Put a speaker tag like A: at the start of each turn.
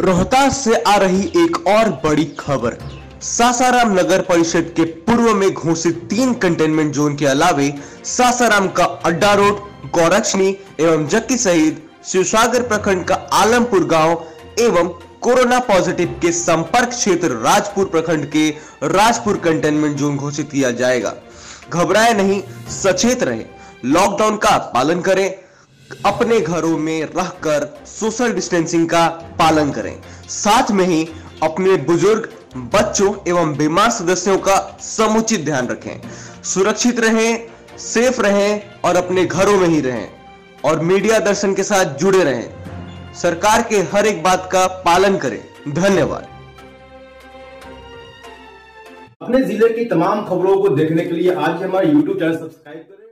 A: रोहतास से आ रही एक और बड़ी खबर। सासाराम नगर परिषद के पूर्व में घोषित 3 कंटेनमेंट जोन के अलावे सासाराम का अड्डा रोड, गौरक्षणी एवं जक्की सहित शिवसागर प्रखंड का आलमपुर गांव एवं कोरोना पॉजिटिव के संपर्क क्षेत्र राजपुर प्रखंड के राजपुर कंटेनमेंट जोन घोषित किया जाएगा। घबराए नहीं, सचेत रहे, लॉकडाउन का पालन करें, अपने घरों में रहकर सोशल डिस्टेंसिंग का पालन करें, साथ में ही अपने बुजुर्ग, बच्चों एवं बीमार सदस्यों का समुचित ध्यान रखें। सुरक्षित रहें, सेफ रहें और अपने घरों में ही रहें और मीडिया दर्शन के साथ जुड़े रहें। सरकार के हर एक बात का पालन करें। धन्यवाद।
B: अपने जिले की तमाम खबरों को देखने के लिए आज हमारा YouTube चैनल सब्सक्राइब करें।